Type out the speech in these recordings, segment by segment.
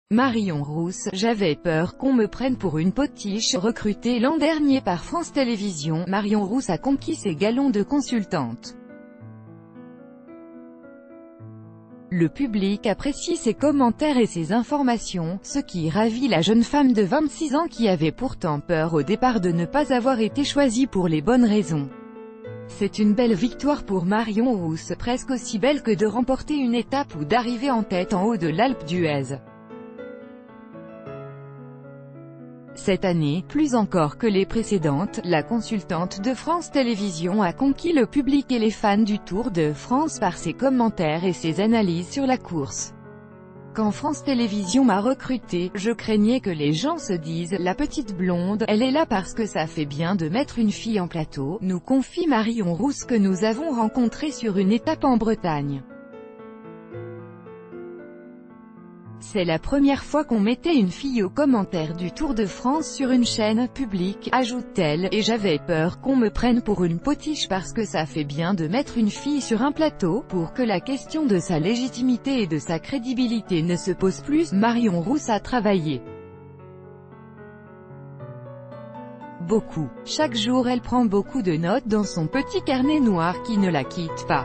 Marion Rousse, j'avais peur qu'on me prenne pour une potiche. Recrutée l'an dernier par France Télévisions, Marion Rousse a conquis ses galons de consultante. Le public apprécie ses commentaires et ses informations, ce qui ravit la jeune femme de 26 ans qui avait pourtant peur au départ de ne pas avoir été choisie pour les bonnes raisons. C'est une belle victoire pour Marion Rousse, presque aussi belle que de remporter une étape ou d'arriver en tête en haut de l'Alpe d'Huez. Cette année, plus encore que les précédentes, la consultante de France Télévisions a conquis le public et les fans du Tour de France par ses commentaires et ses analyses sur la course. Quand France Télévisions m'a recrutée, je craignais que les gens se disent « La petite blonde, elle est là parce que ça fait bien de mettre une fille en plateau », nous confie Marion Rousse que nous avons rencontrée sur une étape en Bretagne. C'est la première fois qu'on mettait une fille au commentaire du Tour de France sur une chaîne publique, ajoute-t-elle, et j'avais peur qu'on me prenne pour une potiche parce que ça fait bien de mettre une fille sur un plateau, pour que la question de sa légitimité et de sa crédibilité ne se pose plus. Marion Rousse a travaillé beaucoup. Chaque jour elle prend beaucoup de notes dans son petit carnet noir qui ne la quitte pas.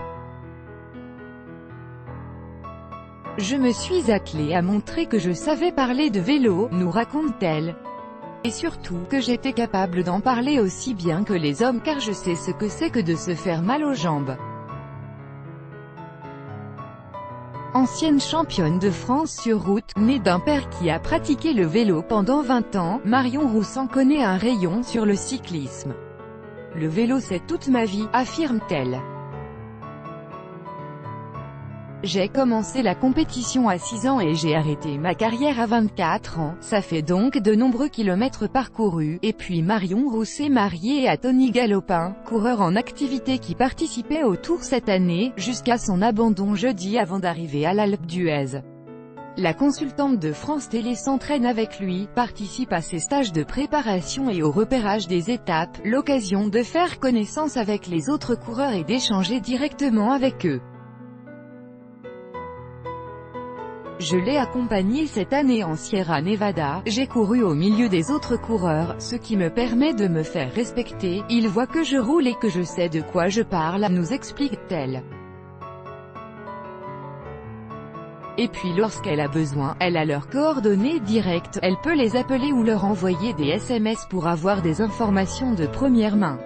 Je me suis attelée à montrer que je savais parler de vélo, nous raconte-t-elle. Et surtout, que j'étais capable d'en parler aussi bien que les hommes car je sais ce que c'est que de se faire mal aux jambes. Ancienne championne de France sur route, née d'un père qui a pratiqué le vélo pendant 20 ans, Marion Rousse en connaît un rayon sur le cyclisme. Le vélo c'est toute ma vie, affirme-t-elle. J'ai commencé la compétition à 6 ans et j'ai arrêté ma carrière à 24 ans, ça fait donc de nombreux kilomètres parcourus. Et puis Marion Rousse est mariée à Tony Galopin, coureur en activité qui participait au Tour cette année, jusqu'à son abandon jeudi avant d'arriver à l'Alpe d'Huez. La consultante de France Télé s'entraîne avec lui, participe à ses stages de préparation et au repérage des étapes, l'occasion de faire connaissance avec les autres coureurs et d'échanger directement avec eux. Je l'ai accompagné cette année en Sierra Nevada, j'ai couru au milieu des autres coureurs, ce qui me permet de me faire respecter, il voit que je roule et que je sais de quoi je parle, nous explique-t-elle. Et puis lorsqu'elle a besoin, elle a leurs coordonnées directes, elle peut les appeler ou leur envoyer des SMS pour avoir des informations de première main.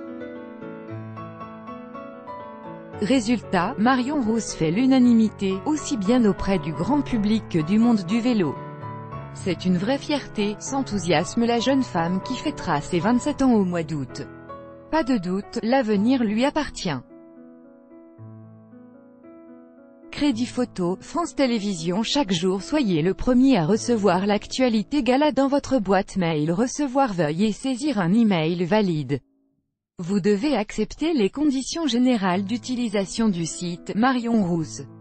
Résultat, Marion Rousse fait l'unanimité, aussi bien auprès du grand public que du monde du vélo. C'est une vraie fierté, s'enthousiasme la jeune femme qui fêtera ses 27 ans au mois d'août. Pas de doute, l'avenir lui appartient. Crédit photo, France Télévisions. Chaque jour soyez le premier à recevoir l'actualité gala dans votre boîte mail. Recevoir, veuillez saisir un email valide. Vous devez accepter les conditions générales d'utilisation du site. Marion Rousse.